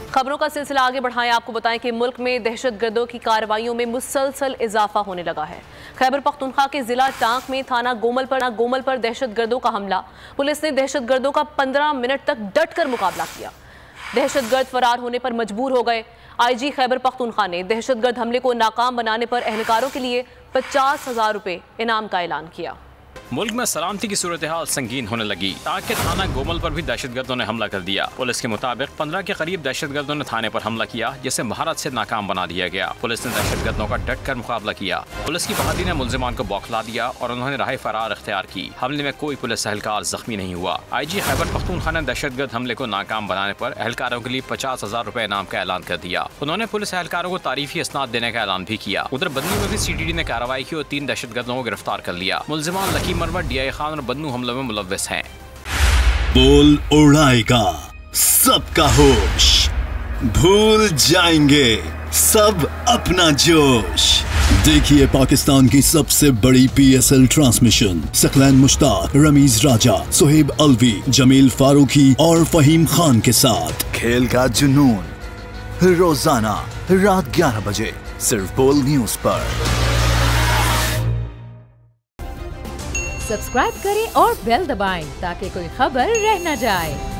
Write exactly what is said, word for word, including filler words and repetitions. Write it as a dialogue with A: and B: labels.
A: खबरों का सिलसिला आगे बढ़ाएं। आपको बताएं कि मुल्क में दहशतगर्दों की कार्रवाइयों में मुसलसल इजाफा होने लगा है। खैबर पख्तूनख्वा के जिला टांक में थाना गोमल पर गोमल पर दहशतगर्दों का हमला। पुलिस ने दहशतगर्दों का पंद्रह मिनट तक डट कर मुकाबला किया। दहशतगर्द फरार होने पर मजबूर हो गए। आईजी खैबर पख्तूनख्वा ने दहशतगर्द हमले को नाकाम बनाने पर एहलकारों के लिए पचास हजार रुपए इनाम का ऐलान किया।
B: मुल्क में सलामती की सूरत हाल संगीन होने लगी। टांक के थाना गोमल पर भी दहशतगर्दों ने हमला कर दिया। पुलिस के मुताबिक पंद्रह के करीब दहशतगर्दों ने थाने पर हमला किया, जिसे महारत से नाकाम बना दिया गया। पुलिस ने दहशतगर्दों का डट कर मुकाबला किया। पुलिस की बहादुरी ने मुलजिमान को बौखला दिया और उन्होंने राह फरार इख्तियार की। हमले में कोई पुलिस एहलकार जख्मी नहीं हुआ। आई जी खैबर पख्तूनख्वा ने दहशतगर्द हमले को नाकाम बनाने पर एहलकारों के लिए पचास हजार रुपए इनाम का ऐलान कर दिया। उन्होंने पुलिस एहलकारों को तारीफी इसनाद देने का ऐलान भी किया। उधर बदनी में भी सी डी डी ने कार्रवाई की और तीन दहशतगर्दों को गिरफ्तार कर लिया। मुलजिमान लकी मरमत, डी आई खान और बन्नू हमलों में मुलव्वस हैं।
C: बोल उड़ाएगा सबका होश, भूल जाएंगे सब अपना जोश। देखिए पाकिस्तान की सबसे बड़ी P S L transmission Saqlain Mushtaq, Rameez Raja, Sohaib Alvi, Jamil Farooqi और फहीम खान के साथ खेल का जुनून रोजाना रात ग्यारह बजे सिर्फ बोल न्यूज पर।
D: सब्सक्राइब करें और बेल दबाएं ताकि कोई खबर रह न जाए।